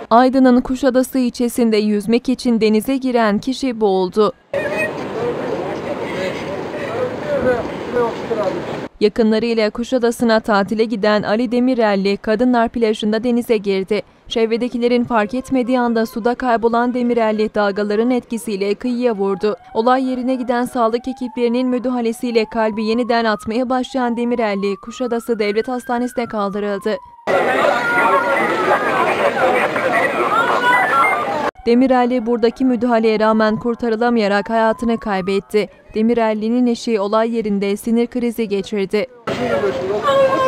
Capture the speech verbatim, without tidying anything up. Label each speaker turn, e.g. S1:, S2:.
S1: Aydın'ın Kuşadası ilçesinde yüzmek için denize giren kişi boğuldu. Yakınlarıyla Kuşadası'na tatile giden Ali Demirelli, Kadınlar Plajı'nda denize girdi. Çevredekilerin fark etmediği anda suda kaybolan Demirelli dalgaların etkisiyle kıyıya vurdu. Olay yerine giden sağlık ekiplerinin müdahalesiyle kalbi yeniden atmaya başlayan Demirelli, Kuşadası Devlet Hastanesi'ne kaldırıldı. Demirelli buradaki müdahaleye rağmen kurtarılamayarak hayatını kaybetti. Demirelli'nin eşi olay yerinde sinir krizi geçirdi.